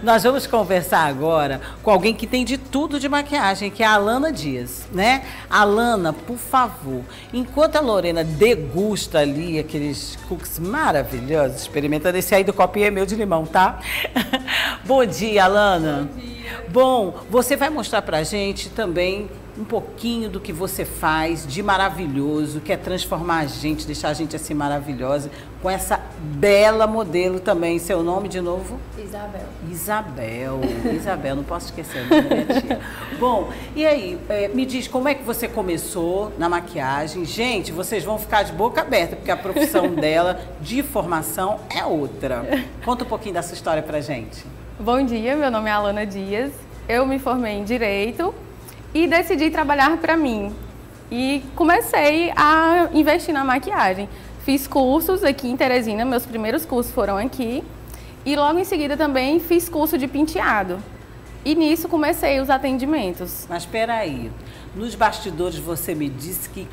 Nós vamos conversar agora com alguém que tem de tudo de maquiagem, que é a Alana Dias, né? Alana, por favor, enquanto a Lorena degusta ali aqueles cookies maravilhosos, experimentando esse aí do copinho é meu de limão, tá? Bom dia, Alana. Bom dia. Bom, você vai mostrar pra gente também um pouquinho do que você faz de maravilhoso, que é transformar a gente, deixar a gente assim maravilhosa, com essa bela modelo também. Seu nome de novo? Isabel. Isabel, não posso esquecer o nome da minha tia. Bom, e aí, me diz como é que você começou na maquiagem. Gente, vocês vão ficar de boca aberta, porque a profissão dela de formação é outra. Conta um pouquinho dessa história pra gente. Bom dia, meu nome é Alana Dias, eu me formei em Direito e decidi trabalhar para mim. E comecei a investir na maquiagem. Fiz cursos aqui em Teresina, meus primeiros cursos foram aqui. E logo em seguida também fiz curso de penteado. E nisso comecei os atendimentos. Mas espera aí, nos bastidores você me disse que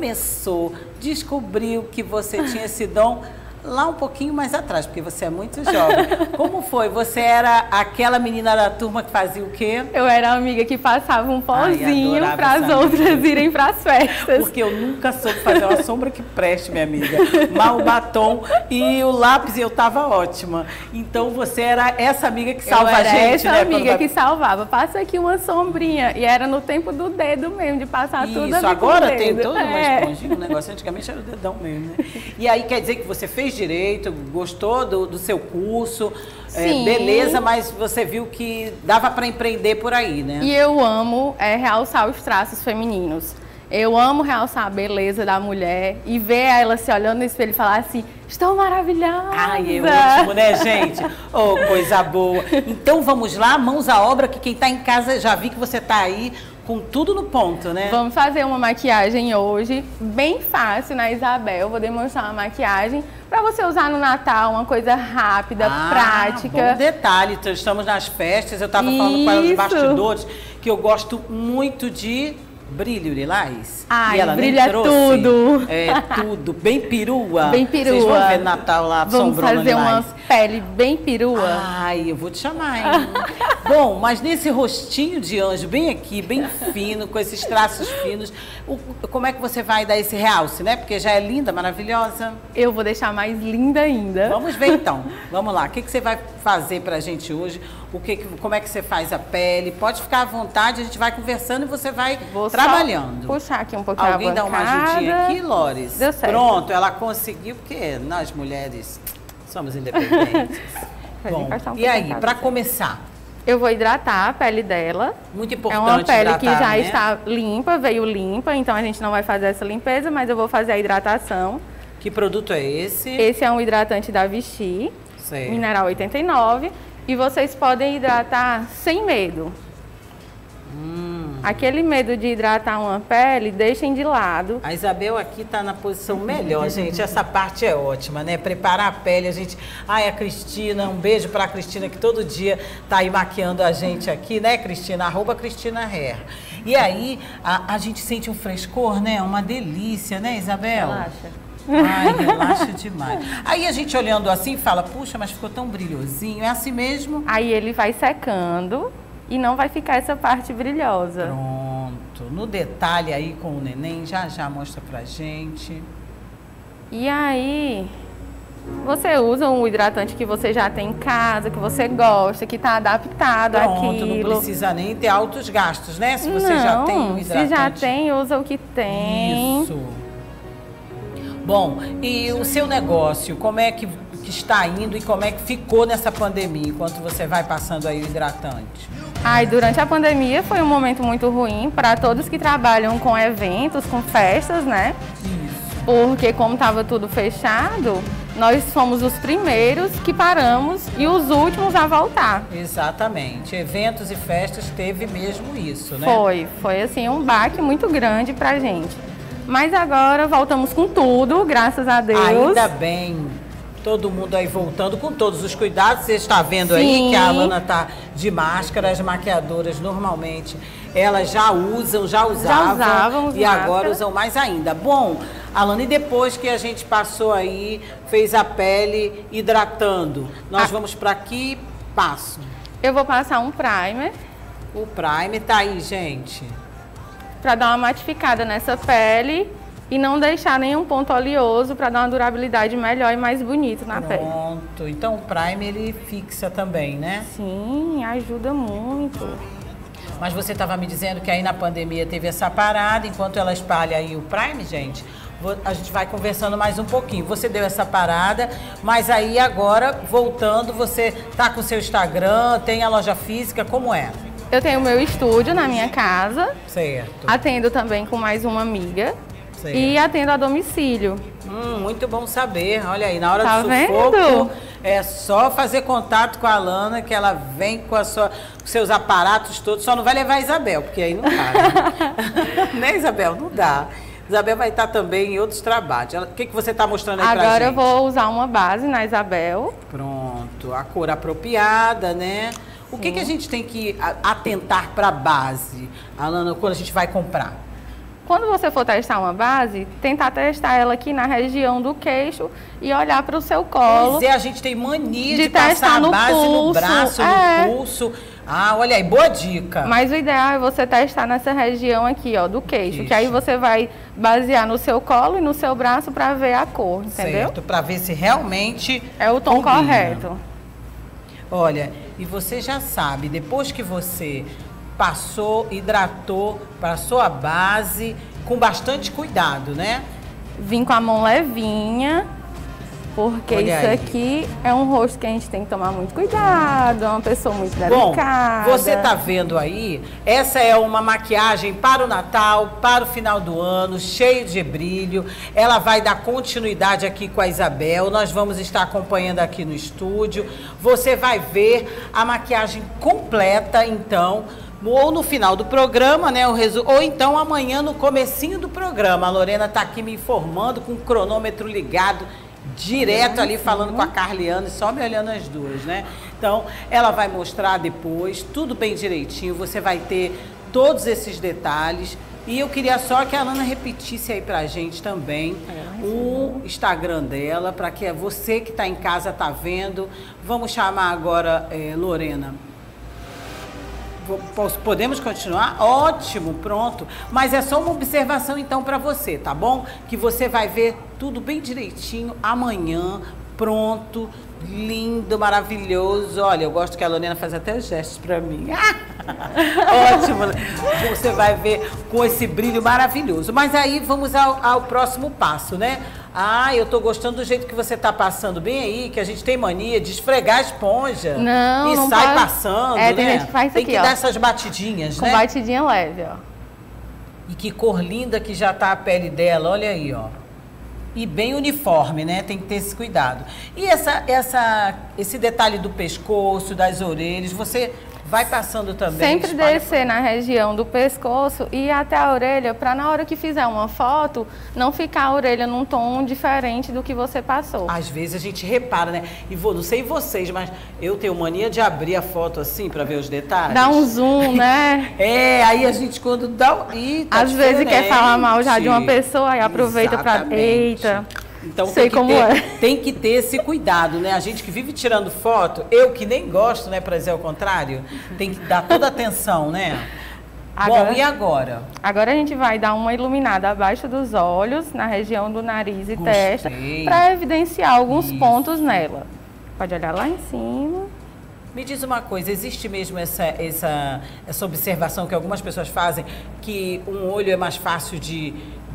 descobriu que você tinha esse dom lá um pouquinho mais atrás, porque você é muito jovem. Como foi? Você era aquela menina da turma que fazia o quê? Eu era a amiga que passava um pozinho para as outras irem para as festas. Porque eu nunca soube fazer uma sombra que preste, minha amiga. Mal o batom e o lápis, eu tava ótima. Então você era essa amiga que salva a gente, essa né? Amiga que salvava. Passa aqui uma sombrinha. E era no tempo do dedo mesmo, de passar tudo ali. Isso, agora tem toda uma esponjinha, um negócio. Antigamente era o dedão mesmo, né? E aí quer dizer que você fez Direito, gostou do seu curso, beleza, mas você viu que dava para empreender por aí, né? E eu amo realçar os traços femininos. Eu amo realçar a beleza da mulher e ver ela se olhando no espelho e falar assim, estou maravilhosa. Ai, é ótimo, né, gente? Oh, coisa boa. Então vamos lá, mãos à obra, que quem está em casa, já vi que você está aí com tudo no ponto, né? Vamos fazer uma maquiagem hoje, bem fácil, na Isabel. Vou demonstrar uma maquiagem para você usar no Natal, uma coisa rápida, prática. Bom detalhe, então, estamos nas festas, eu estava falando com ela nos bastidores, que eu gosto muito de brilho lilás. Ai, e ela brilha tudo. É, tudo. Bem perua. Bem perua. Vocês vão ver Natal lá, vamos fazer uma pele bem perua. Ai, eu vou te chamar, hein? Bom, mas nesse rostinho de anjo, bem aqui, bem fino, com esses traços finos, como é que você vai dar esse realce, né? Porque já é linda, maravilhosa. Eu vou deixar mais linda ainda. Vamos ver então. Vamos lá. O que você vai fazer pra gente hoje? Como é que você faz a pele? Pode ficar à vontade, a gente vai conversando e você vai trabalhando. Puxar aqui um pouquinho Alguém dá uma ajudinha aqui, Lores? Deu certo. Pronto, ela conseguiu, porque nós mulheres somos independentes. Bom, e aí, para começar? Eu vou hidratar a pele dela. Muito importante. É uma pele hidratar, que já né? está limpa, veio limpa, então a gente não vai fazer essa limpeza, mas eu vou fazer a hidratação. Que produto é esse? Esse é um hidratante da Vichy, mineral 89. E vocês podem hidratar sem medo. Aquele medo de hidratar uma pele, deixem de lado. A Isabel aqui está na posição melhor, gente. Essa parte é ótima, né? Preparar a pele, a gente... Ai, a Cristina, um beijo para a Cristina, que todo dia está aí maquiando a gente aqui, né, Cristina? @CristinaHair. E aí, a gente sente um frescor, né? Uma delícia, né, Isabel? Relaxa. Ai, relaxa demais. Aí a gente olhando assim fala, puxa, mas ficou tão brilhosinho. É assim mesmo? Aí ele vai secando e não vai ficar essa parte brilhosa. Pronto. No detalhe aí com o neném, já mostra pra gente. E aí, você usa um hidratante que você já tem em casa, que você gosta, que está adaptado àquilo. Não precisa nem ter altos gastos, né? Se você já tem um hidratante. Se já tem, usa o que tem. Isso. Bom, e o seu negócio, como é que está indo e como é que ficou nessa pandemia, enquanto você vai passando aí o hidratante? Durante a pandemia foi um momento muito ruim para todos que trabalham com eventos, com festas, né? Isso. Porque como estava tudo fechado, nós fomos os primeiros que paramos e os últimos a voltar. Exatamente. Eventos e festas teve mesmo isso, né? Foi assim um baque muito grande pra gente. Mas agora voltamos com tudo, graças a Deus. Ainda bem. Todo mundo aí voltando com todos os cuidados. Você está vendo aí que a Alana está de máscara. As maquiadoras normalmente elas já usavam e agora usam mais ainda. Bom, Alana, e depois que a gente passou aí, fez a pele hidratando, nós vamos para que passo? Eu vou passar um primer. O primer tá aí, gente. Para dar uma matificada nessa pele e não deixar nenhum ponto oleoso, para dar uma durabilidade melhor e mais bonito na pele. Pronto. Então o primer ele fixa também, né? Sim, ajuda muito. Mas você estava me dizendo que aí na pandemia teve essa parada, enquanto ela espalha aí o primer, gente, a gente vai conversando mais um pouquinho. Você deu essa parada, mas aí agora, voltando, você tá com o seu Instagram, tem a loja física, como é? Eu tenho o meu estúdio na minha casa. Certo. Atendo também com mais uma amiga. Certo. E atendo a domicílio. Muito bom saber. Olha aí, na hora Tá do sufoco, vendo? é só fazer contato com a Alana, que ela vem com os seus aparatos todos. Só não vai levar a Isabel, porque aí não dá. Né? Né, Isabel? Não dá. Isabel vai estar também em outros trabalhos. O que você está mostrando aí pra gente? Agora eu vou usar uma base na Isabel. Pronto. A cor apropriada, né? O que a gente tem que atentar para a base, Alana, quando a gente vai comprar? Quando você for testar uma base, tentar testar ela aqui na região do queixo e olhar para o seu colo. Pois é, a gente tem mania de testar passar a no base pulso, no braço, no pulso. Ah, olha aí, boa dica. Mas o ideal é você testar nessa região aqui, ó, do queixo. Que aí você vai basear no seu colo e no seu braço para ver a cor, entendeu? Certo, para ver se realmente é o tom correto. Olha, e você já sabe, depois que você passou, hidratou, passou a base, com bastante cuidado, né? Vim com a mão levinha, porque olha isso aí. aqui é um rosto que a gente tem que tomar muito cuidado, é uma pessoa muito delicada. Bom, você tá vendo aí, essa é uma maquiagem para o Natal, para o final do ano, cheio de brilho. Ela vai dar continuidade aqui com a Isabel, nós vamos estar acompanhando aqui no estúdio. Você vai ver a maquiagem completa, então, ou no final do programa, né, ou então amanhã no comecinho do programa. A Lorena tá aqui me informando com o cronômetro ligado, direto ali falando com a Carliane, só me olhando as duas, né? Então, ela vai mostrar depois, tudo bem direitinho, você vai ter todos esses detalhes. E eu queria só que a Alana repetisse aí pra gente também o Instagram dela, para que você que tá em casa tá vendo. Vamos chamar agora, Lorena. Podemos continuar? Ótimo, pronto. Mas é só uma observação então para você, tá bom? Que você vai ver tudo bem direitinho amanhã, pronto, lindo, maravilhoso. Olha, eu gosto que a Lorena faz até gestos para mim. Ótimo. Você vai ver com esse brilho maravilhoso. Mas aí vamos ao próximo passo, né? Ah, eu tô gostando do jeito que você tá passando bem aí, que a gente tem mania de esfregar a esponja. Não, e não sai pode. passando, né? Tem gente que faz isso tem aqui, que ó. dar essas batidinhas, com né? batidinha leve, ó. E que cor linda que já tá a pele dela, olha aí, ó. E bem uniforme, né? Tem que ter esse cuidado. E esse detalhe do pescoço, das orelhas, você vai passando também. Sempre descer na região do pescoço e ir até a orelha, para na hora que fizer uma foto, não ficar a orelha num tom diferente do que você passou. Às vezes a gente repara, né? E não sei vocês, mas eu tenho mania de abrir a foto assim para ver os detalhes. Dá um zoom, né? Aí a gente quando dá... Tá às vezes quer falar mal já de uma pessoa e aproveita para... Eita... Então sei como é. Tem que ter esse cuidado, né? A gente que vive tirando foto, eu que nem gosto, né, para dizer o contrário, tem que dar toda a atenção, né? Bom, e agora? Agora a gente vai dar uma iluminada abaixo dos olhos, na região do nariz e testa, para evidenciar alguns pontos nela. Pode olhar lá em cima. Me diz uma coisa, existe mesmo essa observação que algumas pessoas fazem, que um olho é mais fácil de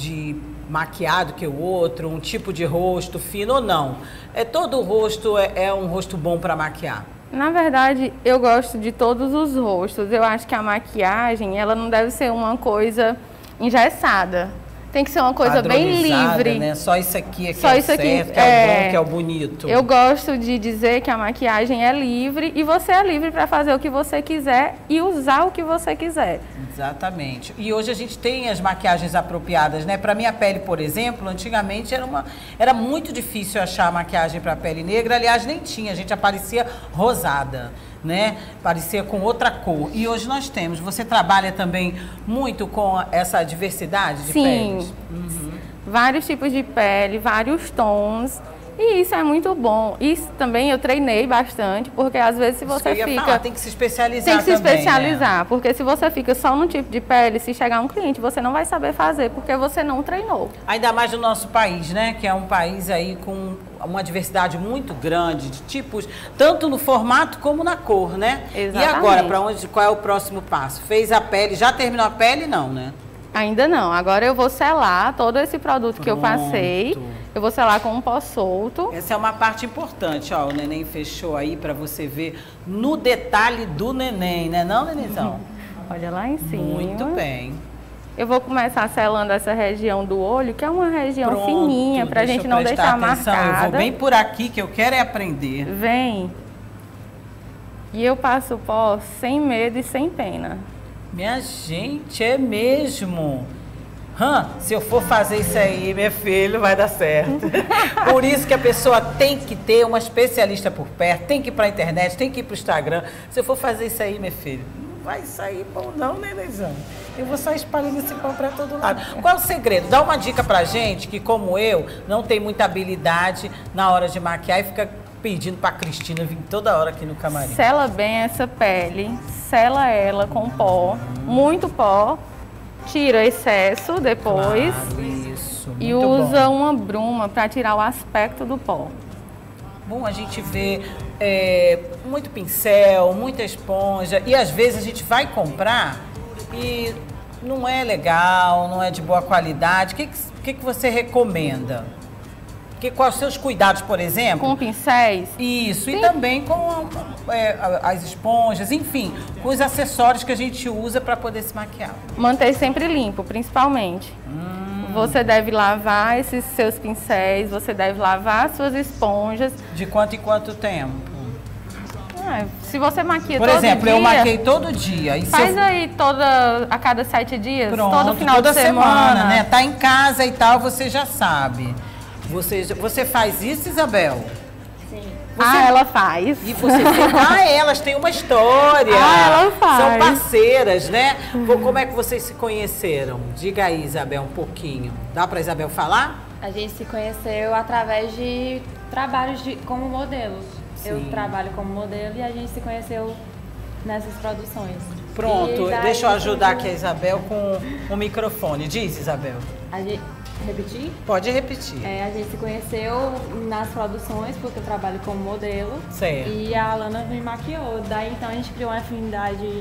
maquiado que o outro, um tipo de rosto fino ou não? Todo o rosto é um rosto bom para maquiar? Na verdade, eu gosto de todos os rostos. Eu acho que a maquiagem, ela não deve ser uma coisa engessada. Tem que ser uma coisa bem livre. Né? Só isso aqui é que Só é isso aqui, certo, que é o bom, que é o bonito. Eu gosto de dizer que a maquiagem é livre e você é livre para fazer o que você quiser e usar o que você quiser. Exatamente. E hoje a gente tem as maquiagens apropriadas, né? Para minha pele, por exemplo, antigamente era muito difícil achar maquiagem para pele negra. Aliás, nem tinha, a gente aparecia rosada, né? Parecia com outra cor. E hoje nós temos. Você trabalha também muito com essa diversidade de peles? Sim. Vários tipos de pele, vários tons. E isso é muito bom. Isso também eu treinei bastante, porque às vezes se você fica... tem que se especializar Tem que se também, especializar, né? Porque se você fica só num tipo de pele, se chegar um cliente, você não vai saber fazer, porque você não treinou. Ainda mais no nosso país, né? Que é um país aí com uma diversidade muito grande de tipos, tanto no formato como na cor, né? Exatamente. E agora, qual é o próximo passo? Fez a pele, já terminou a pele? Não, né? Ainda não. Agora eu vou selar todo esse produto que eu passei. Eu vou selar com um pó solto. Essa é uma parte importante, ó. O neném fechou aí para você ver no detalhe do neném, né? Não, nenenzão? Olha lá em cima. Muito bem. Eu vou começar selando essa região do olho, que é uma região Pronto, fininha, pra gente não deixar atenção. marcada. Eu vou bem por aqui, que eu quero é aprender. Vem. E eu passo o pó sem medo e sem pena. Minha gente, é mesmo. Se eu for fazer isso aí, meu filho, vai dar certo. Por isso que a pessoa tem que ter uma especialista por perto, tem que ir para a internet, tem que ir para o Instagram. Se eu for fazer isso aí, meu filho, não vai sair bom não, né, Neizão? Eu vou sair espalhando esse pão para todo lado. Qual é o segredo? Dá uma dica pra gente que, como eu, não tem muita habilidade na hora de maquiar e fica pedindo pra Cristina vir toda hora aqui no camarim. Sela bem essa pele, sela ela com pó, muito pó, tira o excesso depois. Claro, isso. E muito usa bom. uma bruma para tirar o aspecto do pó. Bom, a gente vê muito pincel, muita esponja e às vezes a gente vai comprar e não é legal, não é de boa qualidade. O que você recomenda? Quais os seus cuidados, por exemplo? Com pincéis? Isso, Sim. E também com as esponjas, enfim, com os acessórios que a gente usa para poder se maquiar. Manter sempre limpo, principalmente. Você deve lavar esses seus pincéis, você deve lavar suas esponjas. De quanto em quanto tempo? Se você maquia por todo exemplo, dia... eu maquei todo dia. E faz aí a cada 7 dias, Pronto, todo final toda de semana. né? Tá em casa e tal, você já sabe. Você faz isso, Isabel? Sim. Ela faz. E você elas têm uma história. Ela faz. São parceiras, né? Como é que vocês se conheceram? Diga aí, Isabel, um pouquinho. Dá pra Isabel falar? A gente se conheceu através de trabalhos como modelos. Sim. Eu trabalho como modelo e a gente se conheceu nessas produções. Pronto, deixa eu ajudar aqui a Isabel com o microfone. Diz, Isabel. Repetir? Pode repetir. A gente se conheceu nas produções, porque eu trabalho como modelo. Certo. E a Alana me maquiou. Daí então a gente criou uma afinidade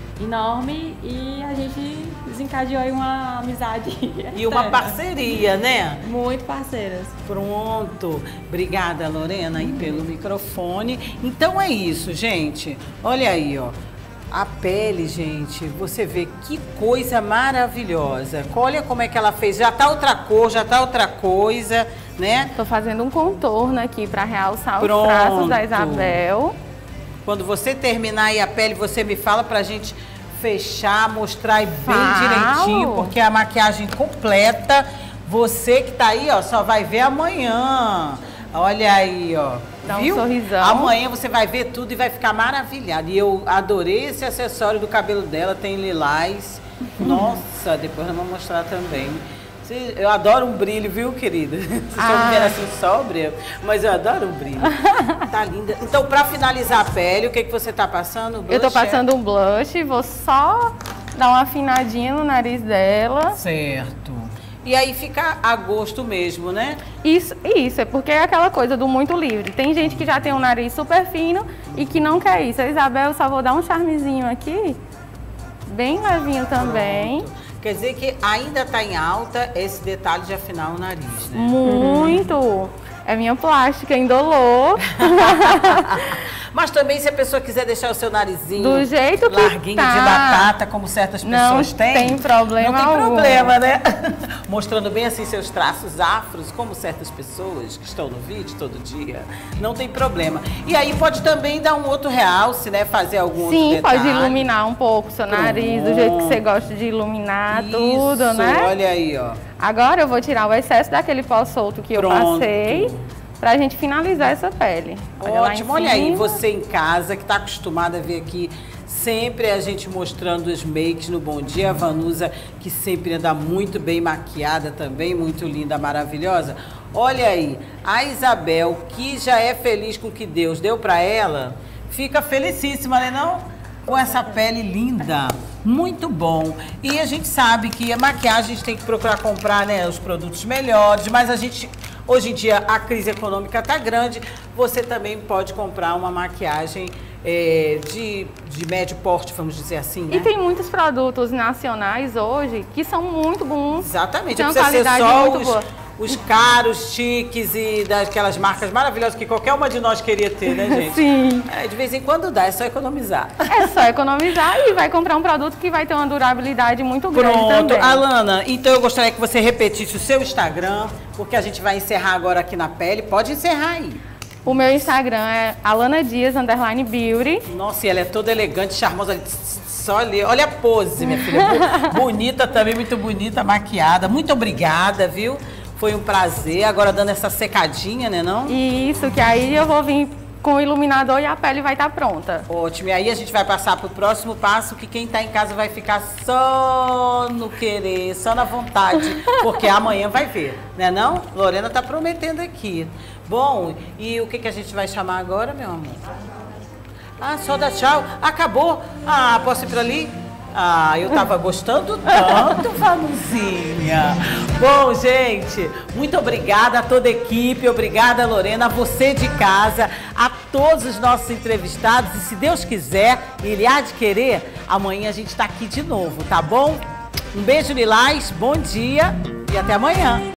enorme e a gente desencadeou aí uma amizade. E uma parceria, né? Muito parceiras. Pronto. Obrigada, Lorena, aí pelo microfone. Então é isso, gente. Olha aí, ó. A pele, gente, você vê que coisa maravilhosa. Olha como é que ela fez. Já tá outra cor, já tá outra coisa, né? Tô fazendo um contorno aqui para realçar os traços da Isabel. Quando você terminar aí a pele, você me fala pra gente fechar, mostrar aí bem direitinho, porque a maquiagem completa, você que tá aí, ó, só vai ver amanhã. Olha aí, ó. Dá viu? Um sorrisão. Amanhã você vai ver tudo e vai ficar maravilhado. E eu adorei esse acessório do cabelo dela, tem lilás. Nossa, depois nós vamos mostrar também. Eu adoro um brilho, viu, querida? Vocês estão me vendo assim sóbria, mas eu adoro um brilho. Tá linda. Então, pra finalizar a pele, o que você tá passando? Eu tô passando um blush, vou só dar uma afinadinha no nariz dela. Certo. E aí fica a gosto mesmo, né? Isso, é porque é aquela coisa do muito livre. Tem gente que já tem um nariz super fino e que não quer isso. A Isabel, eu só vou dar um charmezinho aqui, bem levinho também. Pronto. Quer dizer que ainda tá em alta esse detalhe de afinar o nariz, né? Muito! É minha plástica, indolor. Mas também se a pessoa quiser deixar o seu narizinho do jeito que larguinho tá, de batata, como certas pessoas têm. Não tem problema Não tem algum. problema, né? Mostrando bem assim seus traços afros, como certas pessoas que estão no vídeo todo dia. Não tem problema. E aí pode também dar um outro realce, né? Fazer algum outro detalhe. Sim, pode iluminar um pouco o seu nariz, do jeito que você gosta de iluminar. Isso, tudo, né? Olha aí, ó. Agora eu vou tirar o excesso daquele pó solto que eu passei, pra gente finalizar essa pele. Ótimo, olha aí, você em casa que tá acostumada a ver aqui Sempre a gente mostrando os makes no Bom Dia. A Vanusa, que sempre anda muito bem maquiada também, muito linda, maravilhosa. Olha aí, a Isabel, que já é feliz com o que Deus deu para ela, fica felicíssima, né não? Com essa pele linda, muito bom. E a gente sabe que a maquiagem a gente tem que procurar comprar, né, os produtos melhores, mas a gente, hoje em dia, a crise econômica tá grande, você também pode comprar uma maquiagem de médio porte, vamos dizer assim, né? E tem muitos produtos nacionais hoje que são muito bons. Exatamente, tem não uma precisa ser qualidade só muito boa. os caros, chiques e daquelas marcas maravilhosas que qualquer uma de nós queria ter, né, gente? Sim. De vez em quando dá, é só economizar. É só economizar e vai comprar um produto que vai ter uma durabilidade muito grande também. Alana, então eu gostaria que você repetisse o seu Instagram, porque a gente vai encerrar agora aqui na pele. Pode encerrar aí. O meu Instagram é alanadias_beauty. Nossa, e ela é toda elegante, charmosa. Só ali. Olha a pose, minha filha. Bonita também, muito bonita, maquiada. Muito obrigada, viu? Foi um prazer. Agora dando essa secadinha, né, não? Isso, que aí eu vou vir com o iluminador e a pele vai estar pronta. Ótimo. E aí a gente vai passar para o próximo passo, que quem está em casa vai ficar só no querer, só na vontade, porque amanhã vai ver, né não? Lorena tá prometendo aqui. Bom, e o que a gente vai chamar agora, meu amor? Ah, só dá tchau. Acabou. Ah, posso ir para ali? Ah, eu tava gostando tanto, Vanuzinha. Bom, gente, muito obrigada a toda a equipe, obrigada, Lorena, a você de casa, a todos os nossos entrevistados. E se Deus quiser, Ele há de querer, amanhã a gente tá aqui de novo, tá bom? Um beijo, Lilás, bom dia e até amanhã.